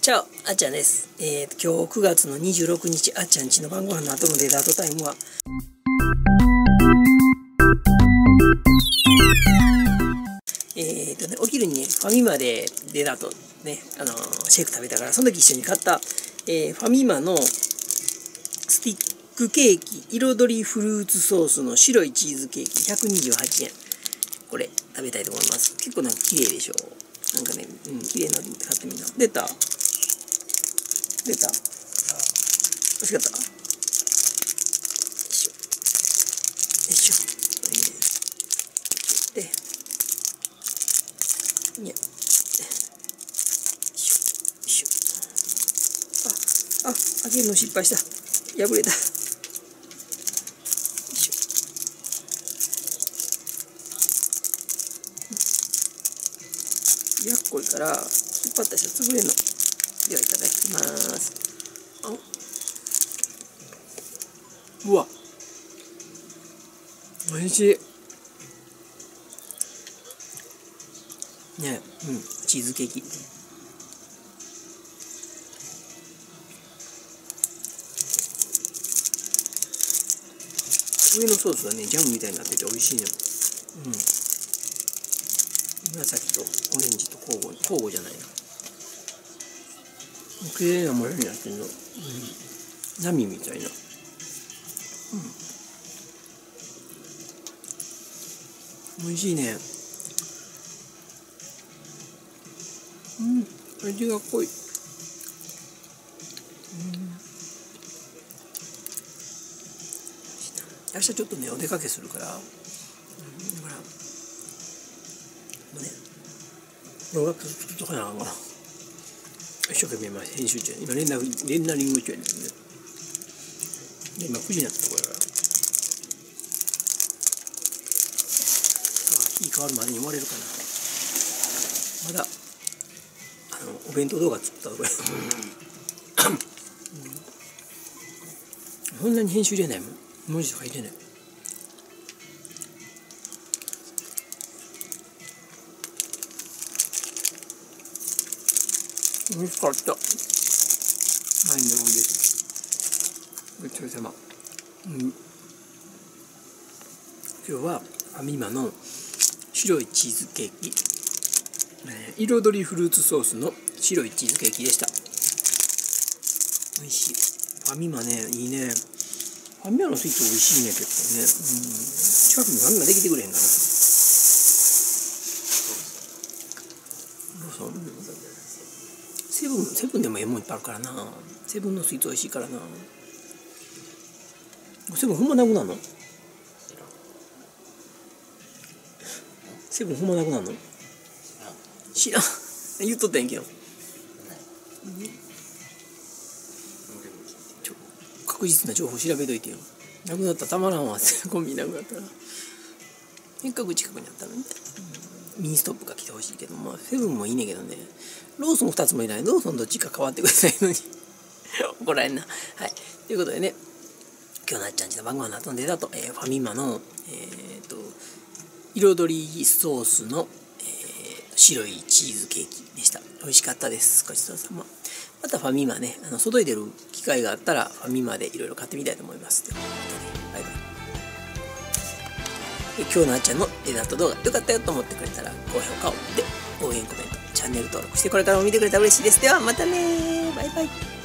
チャオ、あっちゃんです。今日9月の26日、あっちゃんちの晩ご飯の後のデザートタイムは、お昼にね、ファミマでデザートね、シェイク食べたから、その時一緒に買った、ファミマのスティックケーキ、彩りフルーツソースの白いチーズケーキ、128円。これ、食べたいと思います。結構なんか綺麗でしょ。なんかね、綺麗なので買ってみな。出た美味しかった。よいしょ。よいしょ。で、にゃ。よいしょ。よいしょ。開けるの失敗した。破れた。よいしょ。やっこいから、引っ張った人潰れんの。ではいただきます。うわ、おいしいね。チーズケーキ。上のソースはね、ジャムみたいになってて美味しいね。紫とオレンジと交互じゃないな。綺麗な模様になってるの。波みたいな。美味しいね。味が濃い。明日ちょっとね、お出かけするから、だから、もうね、動画作っとかなあかんかな。一生懸命編集中、今レンダリング中やねんね。で、今9時になったところやから。日変わるまでに終われるかな。まだ、お弁当動画作ったところや。そんなに編集入れないもん。文字とか入れない。美味しかった。毎日のです。ごちそうさま。今日はファミマの白いチーズケーキ、彩りフルーツソースの白いチーズケーキでした。美味しい。ファミマね、いいね。ファミマのスイーツ美味しいね、結構ね。近くにファミマできてくれへんかな。セブンでもええもんいっぱいあるからな。セブンのスイーツ美味しいからな。セブンほんまなくなるの？セブンほんまなくなるの？知らん。言っとったんやけど。確実な情報調べといてよ。なくなったらたまらんわ。コンビニなくなったら。せっかく近くにあったのに。ミニストップが来てほしいけど、セブンもいいねんけどね。ローソン2つもいない。ローソンどっちか変わってくれないのに。怒られんな。はい。ということでね、今日なっちゃんちの晩ご飯の後のデザート、ファミマの、彩りソースの、白いチーズケーキでした。美味しかったです。ごちそうさま。またファミマね、外に出る機会があったら、ファミマでいろいろ買ってみたいと思います。ではまたね、バイバイ。今日のあっちゃんのデザート動画良かったよと思ってくれたら高評価をで応援コメントチャンネル登録してこれからも見てくれたら嬉しいです。ではまたね、バイバイ。